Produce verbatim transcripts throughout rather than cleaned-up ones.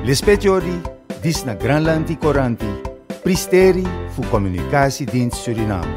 L'espetiori dis na Granlandi Coranti, pristeri fu Communicatiedienst Suriname.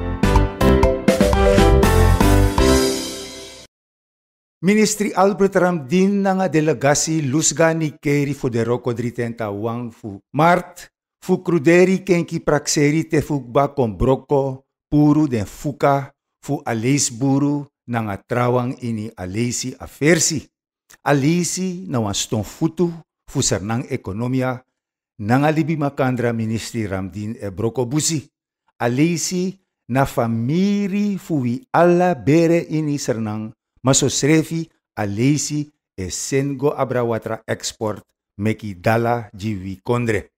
Ministri Albert Ramdin nga delegasi lusgani keri fu de roko dritenta wang fu Mart, fu cruderi kenki praxeri te fugba con broko, puru den fuka, fu aleis buru nga trawang ini aleisi afersi. Aleisi na waston futu, fu sernang ekonomia, nga libi makandra Ministri Ramdin e broko busi. Aleisi na famiri fu wi alla bere ini sernang, maso srefi aleisi e sengo abrawatra export meki dala jiwi kondre.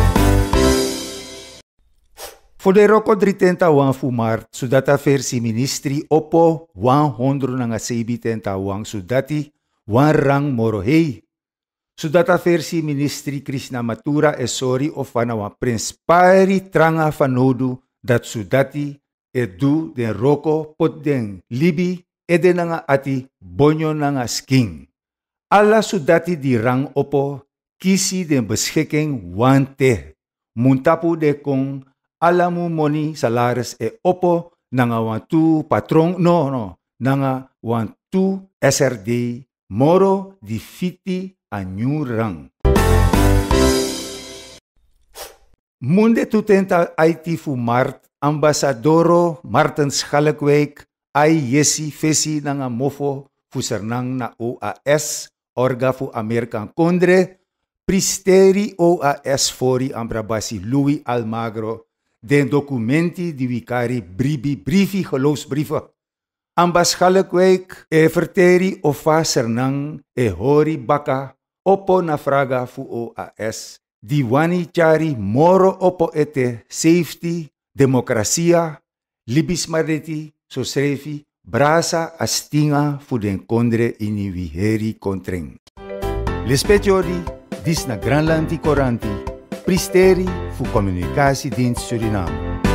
Fodero dritenta wang fu Mart, sudata versi ministri opo wang hondro nga sebi tenta wang sudati wang rang morohei. Sudata versi ministri Krishna Matura e sori ofana wang prinspari tranga fanodu dat sudati edu den roko pot den libi ede nga ati bonyo nga sking. Alla sudati di rang opo kisi den beschikking wante. Muntapu de kong alamu moni salaris e opo nga wantu patrong no no nga wantu S R D moro di fiti a new rang. Munde tutenta I T fu Mart ambasadoro Martin Schalkwijk ay yesi fesi nga mofo fu sernang na O A S, orga fu Amerikan Kondre, pristeri O A S fori ambrabasi Louis Almagro, den documenti di vicari bribi briefi geloofsbrieven. Ambas Schalkwijk e verteri ofa sernang e hori baka opo na fraga fu O A S, di wani chari moro opo ete safety, demokrasia, libis mariti, so srefi, brasa astinga fu den kondre ini viheri kontreng. L'espetiori dis na Granlandi Coranti, pristeri fu Communicatiedienst Suriname.